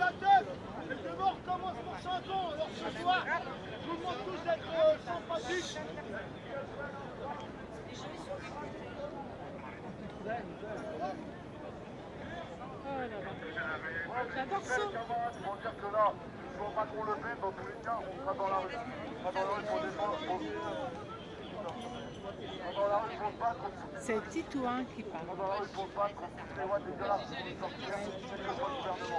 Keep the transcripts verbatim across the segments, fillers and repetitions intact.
la tête. Et demain, on recommence pour cinq ans. Alors ce soir, je vous demande tous d'être euh, sympathiques. J'adore ça. Pour dire que là, il faut pas qu'on le fait, dans tous les cas, on sera dans la rue. On sera dans la rue pour défendre. Dans la rue pour se battre. C'est Titouan qui parle. Dans la rue pour se battre contre toutes les lois dégueulasses qui vont sortir, c'est le gouvernement.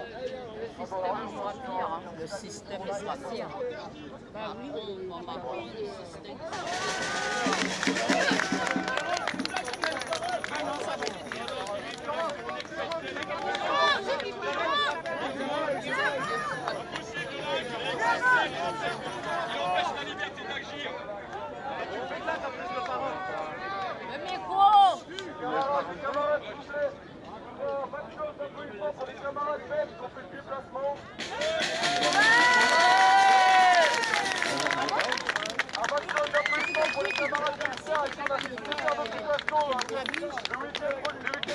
Le système sera pire. Bah oui. Il empêche la liberté d'agir. Le micro. Les camarades poussés, bonne chose un peu une fois pour les camarades belges qui ont fait le déplacement. Un bonne chose un peu une fois pour les camarades militaires et qu'on a fait faire notre déplacement le week-end dernier.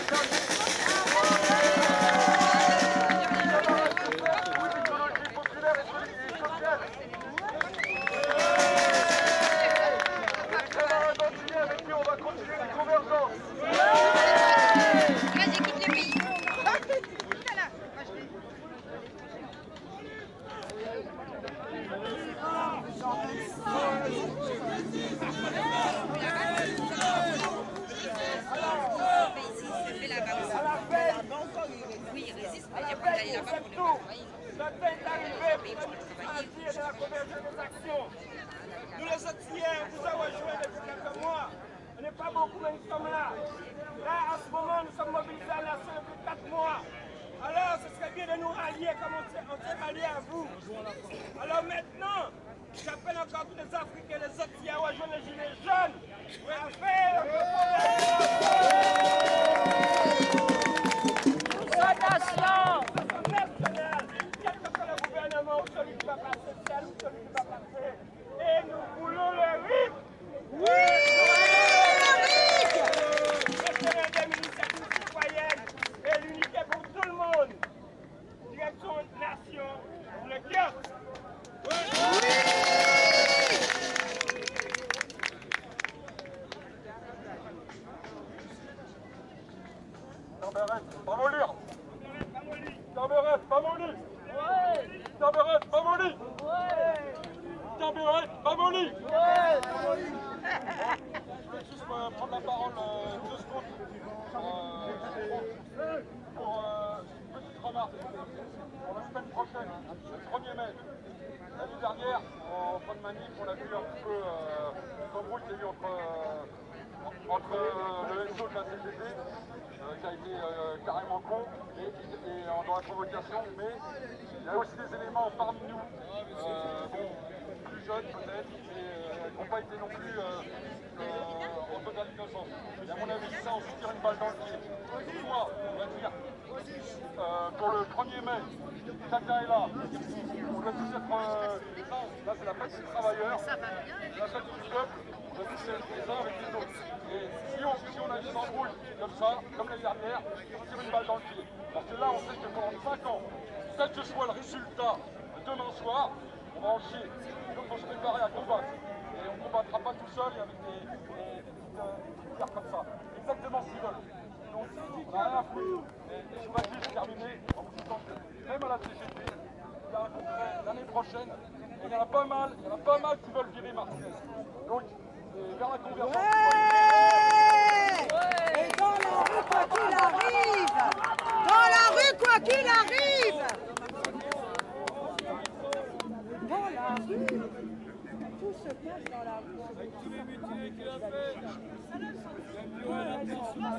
Nous les auxiliaires, nous avons joué depuis quelques mois. On n'est pas beaucoup, mais nous sommes là. Là, en ce moment, nous sommes mobilisés à la nation depuis quatre mois. Alors, ce serait bien de nous rallier comme on s'est rallié à vous. Alors maintenant, j'appelle encore tous les Africains, les auxiliaires à rejoindre les gilets jaunes. Oui, à faire La nation. quel que soit le gouvernement ou celui qui va passer, tel ou celui qui va passer. Et nous voulons le rythme. Oui! Le terrain des initiatives citoyennes et l'unité pour tout le monde. Direction nation, le kiosque. Oui! Tabaret, pas mollir. Tabaret, pas mollir. Tabaret, pas mollir. Tabaret, pas mollir. Je vais juste euh, prendre la parole euh, deux secondes euh, pour euh, une petite remarque. Pour la semaine prochaine, le premier mai, l'année dernière, en fin de manif, on a vu un petit peu euh, l'embrouille qu'il y a eu entre, euh, entre euh, le S O de la C G T, euh, qui a été euh, carrément con, et, et euh, dans la provocation, mais il y a aussi des éléments parmi nous, euh, bon, plus jeunes peut-être, mais euh, qui n'ont pas été non plus euh, euh, en totale innocence. Et à mon avis, ça, on se tire une balle dans le pied. Soit, on va dire, euh, pour le premier mai, chacun est là. On doit tous être... Euh, là, là c'est la fête des travailleurs, la fête du peuple, on doit tous être les uns avec les autres. Et si on, si on a des embrouilles comme ça, comme l'année dernière, on tire une balle dans le pied. Parce que là, on sait que pendant cinq ans, quel que soit le résultat demain soir, on va en chier. Donc il faut se préparer à combattre. Et on ne combattra pas tout seul et avec des, des, des petites euh, pierres comme ça. Exactement ce qu'ils veulent. Donc on n'a rien à foutre. Et, et je voudrais juste terminer en vous disant que même à la C G T, il y a un congrès l'année prochaine. Et il y en a pas mal, il y en a pas mal qui veulent virer Martinez. Donc, c'est vers la convergence. Ouais. Et dans la rue, quoi qu'il arrive. Dans la rue, quoi qu'il arrive. Dans la rue. Tout se passe dans la rue. Avec tous les mutilés qu'il a fait, il a plus rien à dire sur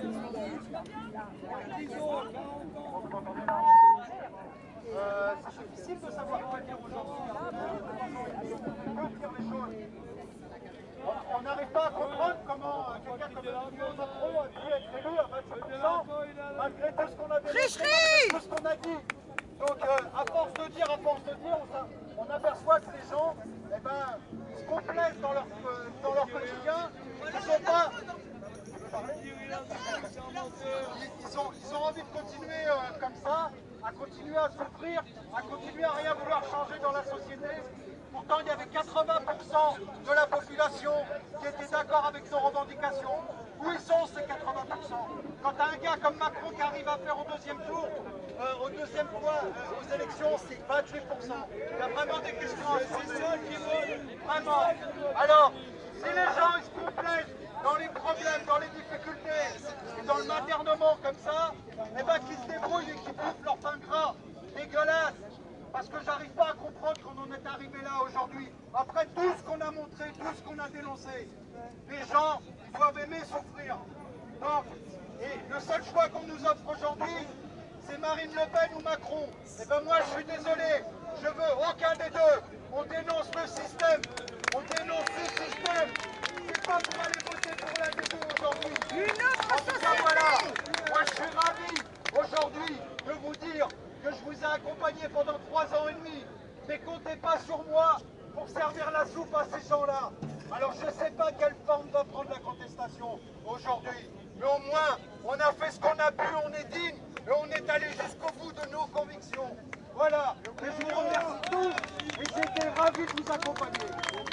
Euh, c'est difficile de savoir quoi dire aux gens. Comment dire les choses. On- On n'arrive pas à comprendre comment euh, quelqu'un comme Emmanuel Macron a pu être élu à vingt-cinq pour cent malgré tout ce qu'on avait dit, tout ce qu'on a dit. Donc euh, à force de dire, à force de dire, on, s'a- on aperçoit que les gens eh ben, se complaisent dans leur, euh, dans leur quotidien. Ils sont pas... Ils ont, ils ont envie de continuer euh, comme ça. à continuer à souffrir, à continuer à rien vouloir changer dans la société. Pourtant, il y avait quatre-vingts pour cent de la population qui était d'accord avec nos revendications. Où ils sont ces quatre-vingts pour cent? Quand un gars comme Macron qui arrive à faire au deuxième tour, euh, au deuxième fois euh, aux élections, c'est vingt-huit pour cent. Il y a vraiment des questions à se poser. Vraiment. Alors, si les gens ils se complaisent dans les problèmes, dans les difficultés, et dans le maternement comme ça, eh ben qu'ils se débrouillent et qu'ils bouffent leur pain gras dégueulasse. Parce que j'arrive pas à comprendre qu'on en est arrivé là aujourd'hui. Après tout ce qu'on a montré, tout ce qu'on a dénoncé, les gens ils doivent aimer souffrir. Donc, et le seul choix qu'on nous offre aujourd'hui, c'est Marine Le Pen ou Macron. Et ben moi je suis désolé, je veux aucun des deux. On dénonce le système, on dénonce le système. C'est pas pour aller voter pour l'un des deux aujourd'hui. Une autre En tout cas, société. voilà, moi je suis ravi aujourd'hui de vous dire que je vous ai accompagné pendant trois ans et demi. Mais comptez pas sur moi pour servir la soupe à ces gens-là. Alors je ne sais pas quelle forme va prendre la contestation aujourd'hui. Mais au moins, on a fait ce qu'on a pu, on est digne et on est allé jusqu'au bout de nos convictions. Voilà, et je vous remercie tous et j'étais ravi de vous accompagner.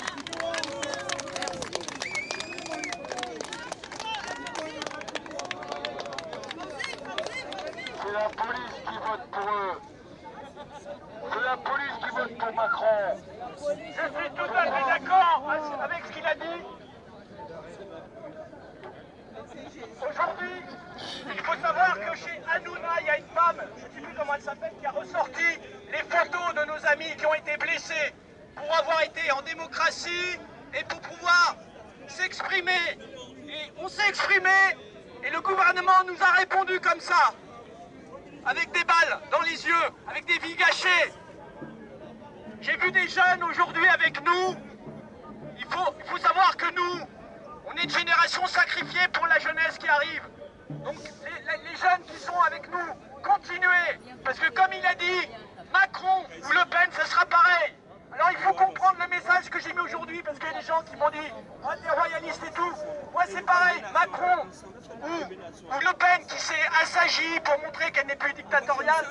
C'est la police qui vote pour eux. C'est la police qui vote pour Macron. Je suis tout à fait d'accord avec ce qu'il a dit. Aujourd'hui, il faut savoir que chez Hanouna, il y a une femme, je ne sais plus comment elle s'appelle, qui a ressorti les photos de nos amis qui ont été blessés pour avoir été en démocratie et pour pouvoir s'exprimer. Et on s'est exprimé et le gouvernement nous a répondu comme ça, avec des balles dans les yeux, avec des vies gâchées. J'ai vu des jeunes aujourd'hui avec nous. Il faut, il faut savoir que nous, on est une génération sacrifiée pour la jeunesse qui arrive. Donc les, les jeunes qui sont avec nous, continuez. Parce que comme il a dit, Macron ou Le Pen, ce sera pareil. Alors il faut comprendre le message que j'ai mis aujourd'hui, parce qu'il y a des gens qui m'ont dit « Ah, t'es royaliste et tout ». Moi c'est pareil, Macron ou, ou Le Pen qui s'est assagie pour montrer qu'elle n'est plus dictatoriale.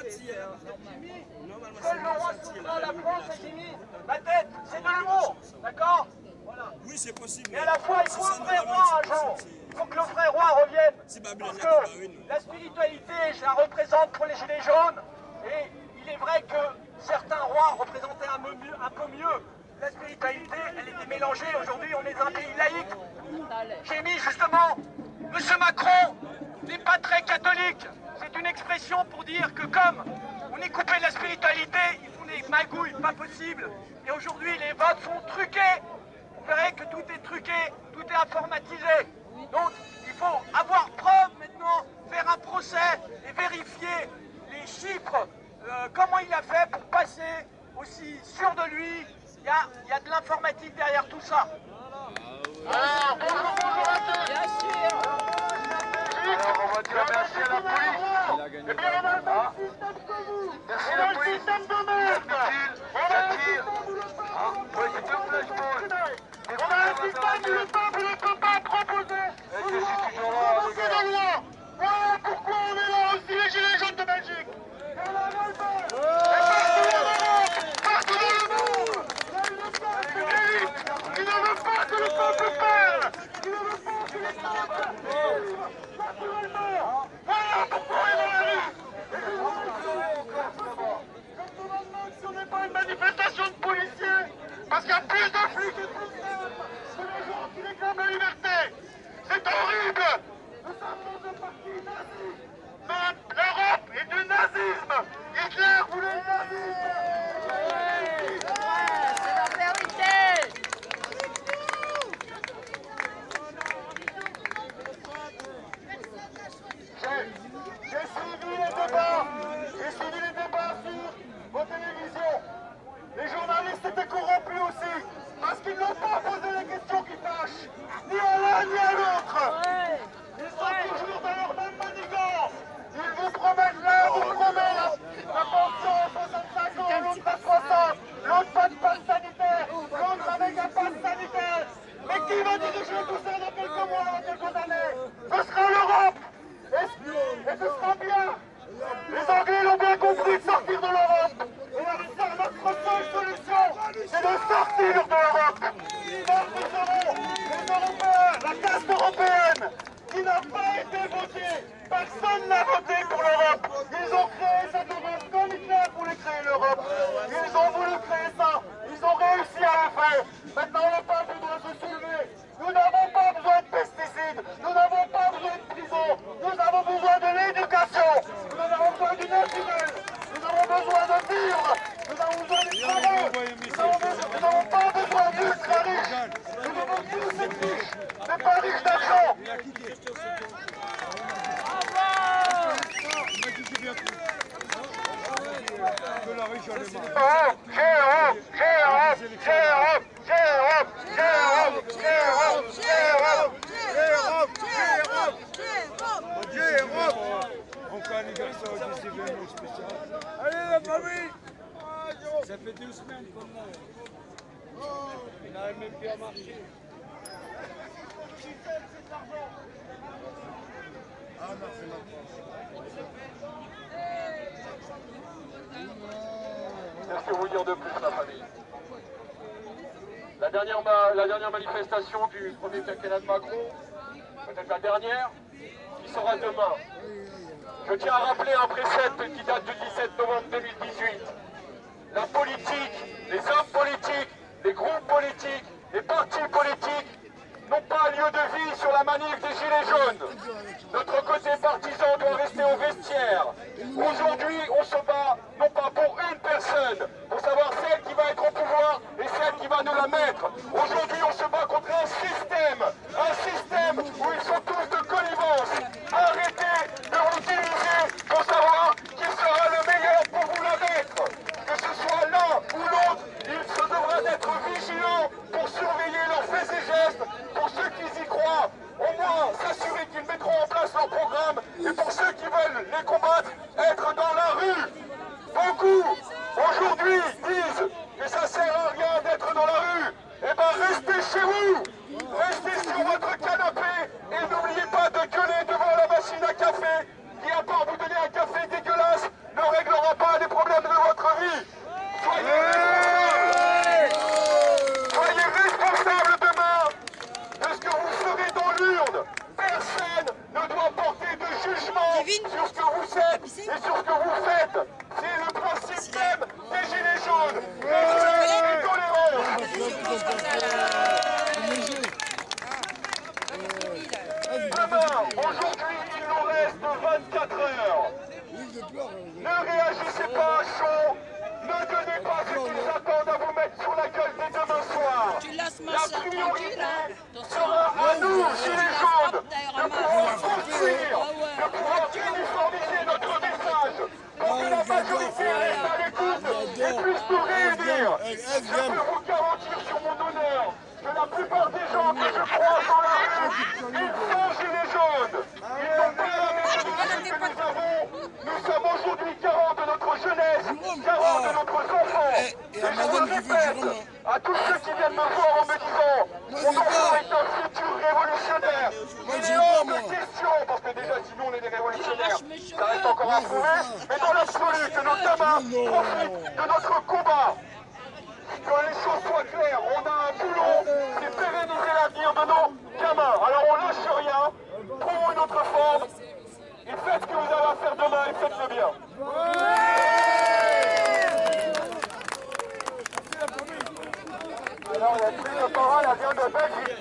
Seul le roi souverain, la France, a Jimmy. Ma tête, c'est de l'humour, d'accord? Voilà. Oui, c'est possible. Mais à la fois, il faut un vrai roi un jour. Il faut que le vrai roi revienne. Parce que la spiritualité, je la représente pour les Gilets jaunes. Et il est vrai que certains rois représentaient un peu mieux, un peu mieux. La spiritualité, elle était mélangée. Aujourd'hui, on est dans un pays laïque. J'ai mis justement, Monsieur Macron n'est pas très catholique. C'est une expression pour dire que comme on est coupé de la spiritualité, ils font des magouilles pas possibles. Et aujourd'hui, les votes sont truqués. Vous verrez que tout est truqué, tout est informatisé. Donc, il faut avoir preuve maintenant, faire un procès et vérifier les chiffres, euh, comment il a fait pour passer aussi sûr de lui. Il y a, il y a de l'informatique derrière tout ça. Alors, bonjour, bonjour à tous. Bien sûr. Alors, on va dire merci à la police. Eh bien, on a le même système que vous. Merci On à a la le police. système de merde. On a un système où le peuple Ah, ne ouais, c'est un flashball. On a un système où le peuple ne peut pas proposer Eh, de je loi, suis toujours là, les proposer gars. de loi. Voilà pourquoi on est là aussi, les Gilets jaunes de Belgique. Et on a le peur. Et partout dans le monde, partout dans le monde, il y a une classe élite qui ne veut pas que le peuple parle, qui ne veut pas que les travailleurs vivent naturellement. Voilà pourquoi on est dans la rue. Et je vous je me demande si on n'est pas une manifestation de policiers, parce qu'il y a plus de flics et de policiers que les gens qui les Encore anniversaire du événement spécial. Allez la famille! Ça fait deux semaines qu'on l'a. Il n'arrive même plus à marcher. Ah non, c'est ma Qu'est-ce que vous dire de plus, la famille? La dernière, ma la dernière manifestation du premier quinquennat de Macron, peut-être la dernière, qui sera demain. Je tiens à rappeler un précepte qui date du dix-sept novembre deux mille dix-huit. La politique, les hommes politiques, les groupes politiques, les partis politiques n'ont pas lieu de vie sur la manif des Gilets jaunes. Notre côté partisan doit rester au vestiaire. Aujourd'hui, on se bat non pas pour une personne, pour savoir celle qui va être au pouvoir et celle qui va nous la mettre. Aujourd'hui, on se bat contre un système, un système où ils sont tous de connivence. Arrêtez de l'utiliser pour savoir qui sera le meilleur pour vous la mettre. Que ce soit l'un ou l'autre, il se devra d'être vigilant pour surveiller leurs faits et gestes. Pour ceux qui y croient, au moins s'assurer qu'ils mettront en place leur programme. Et pour ceux qui veulent les combattre, être dans la rue. Beaucoup, aujourd'hui, disent que ça sert à rien d'être dans la rue. Eh bien, restez chez vous. Restez sur votre canapé et n'oubliez pas de gueuler devant la machine à café qui, à part vous donner un café dégueulasse, ne réglera pas les problèmes de votre vie. Soyez responsables. Soyez responsables demain de ce que vous ferez dans l'urne. Personne ne doit porter de jugement sur ce que vous êtes et sur ce que vous faites. C'est le principe même des Gilets jaunes. Respect et tolérance. Demain, aujourd'hui, il nous reste vingt-quatre heures. Ne réagissez pas à chaud. Ne donnez pas ce qu'ils attendent à vous mettre sur la gueule dès demain soir. La priorité sera à nous, Gilets jaunes, de pouvoir construire, de pouvoir uniformiser notre message pour que la majorité reste à l'écoute et puisse nous réunir. Je peux vous garantir sur mon honneur que la plupart des gens que je croise dans la rue, ils sont Gilets jaunes. Ils n'ont pas la même idée que nous avons. Nous sommes aujourd'hui garants de notre jeunesse, garants de nos enfants. Et je le répète à tous ceux qui viennent me voir en me disant mon enfant est un futur révolutionnaire. Il est hors de question, parce que déjà sinon on est des révolutionnaires, ça reste encore à prouver, mais dans l'absolu que nos gamins profitent de notre combat. Que les choses soient claires, on a un boulot, c'est pérenniser l'avenir de nos gamins. Alors on lâche rien, trouvons une autre forme, et faites ce que vous avez à faire demain et faites-le bien. Alors il y a une prise de parole, elle vient de Belgique.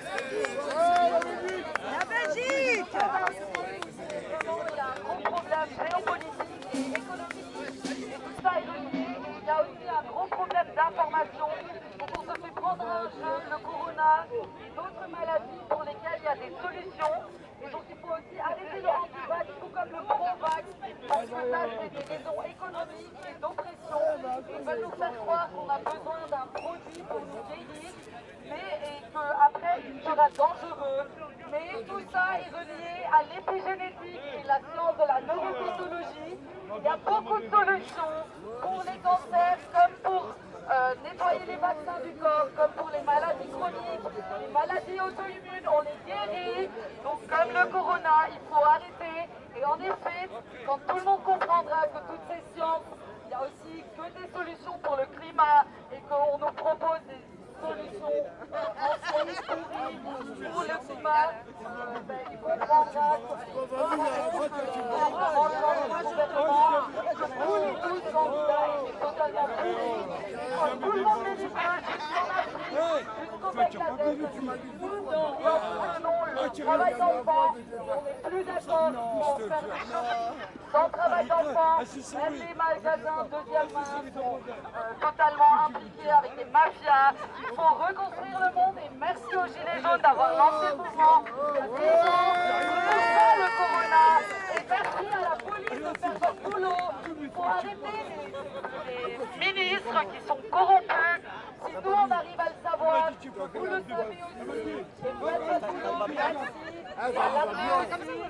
La Belgique! Il y a un gros problème géopolitique et économique, et tout ça est relié. Il y a aussi un gros problème d'information. Donc on se fait prendre un jeu, le corona et d'autres maladies pour lesquelles il y a des solutions. Et donc il faut aussi arrêter le anti-vax, tout comme le pro-vax, parce que ça c'est des raisons économiques et d'oppression. Ils veulent nous faire croire qu'on a besoin d'un produit pour nous guérir, mais et qu'après il sera dangereux. Mais tout ça est relié à l'épigénétique et la science de la neuropathologie. Il y a beaucoup de solutions pour les cancers comme pour euh, nettoyer les vaccins du corps, comme pour les maladies chroniques, les maladies auto-immunes, on les guérit. Donc comme le corona, il faut arrêter. Et en effet, quand tout le monde comprendra que toutes ces sciences, il y a aussi que des solutions pour le climat et qu'on nous propose des solutions anciennes pourries pour le climat, euh, ben, il comprendra qu'on rerange le gouvernement, que tous les douze candidats étaient totalement pourris. Tout le monde les dit jusqu'en Afrique, jusqu'au Bangladesh. Nous, apprenons le travail d'enfant, on n'est plus d'accord pour faire des choses sans travail d'enfant. Même les magasins deuxième main sont euh, totalement impliqués avec des mafias. Il faut reconstruire le monde et merci aux Gilets jaunes d'avoir lancé le mouvement. Pour ça le corona et merci à la police de faire son boulot. Il faut arrêter les, les,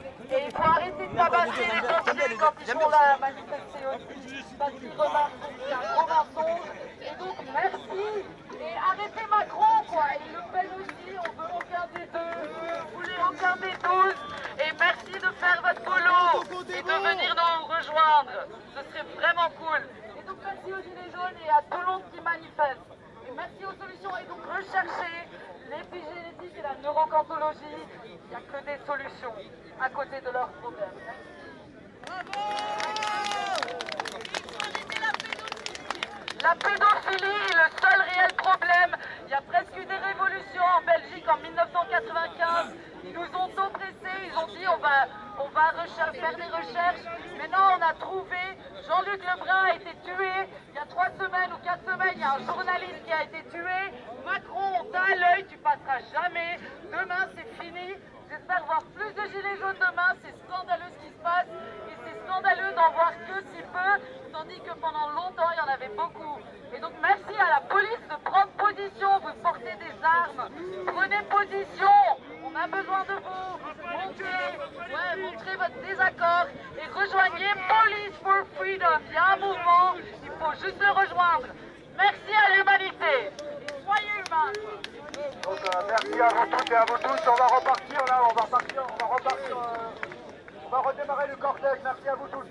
Et il faut arrêter de tabasser les pompiers quand ils font la manifestation, parce qu'ils remarquent que c'est un gros mensonge. Et donc merci, et arrêtez Macron quoi, et Le Pen aussi, on veut aucun des deux, vous voulez aucun des douze, et merci de faire votre boulot et de venir nous rejoindre, ce serait vraiment cool. Et donc merci aux Gilets jaunes et à tout le monde qui manifeste. Et merci aux solutions, et donc recherchez l'épigénétique et la neurocantologie, il n'y a que des solutions à côté de leurs problèmes. La pédophilie est le seul réel problème. Il y a presque eu des révolutions en Belgique en mille neuf cent quatre-vingt-quinze. Ils nous ont oppressés, ils ont dit on va, on va faire des recherches. Maintenant on a trouvé, Jean-Luc Lebrun a été tué il y a trois semaines ou quatre semaines, il y a un journaliste qui a été tué. Macron, on t'a à l'œil, tu passeras jamais. Demain c'est fini. J'espère voir plus de gilets jaunes demain, c'est scandaleux ce qui se passe et c'est scandaleux d'en voir que si peu, tandis que pendant longtemps il y en avait beaucoup. Et donc merci à la police de prendre position, vous portez des armes, prenez position, on a besoin de vous, montrez, ouais, montrez votre désaccord et rejoignez Police for Freedom, il y a un mouvement, il faut juste le rejoindre. Merci à l'humanité, soyez humains. Donc euh, merci à vous toutes et à vous tous. On va repartir là, on va repartir, on va repartir, euh, on va redémarrer le cortège. Merci à vous tous.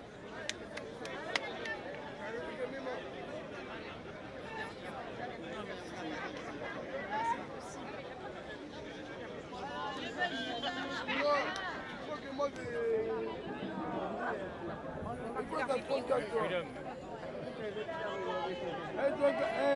Hey,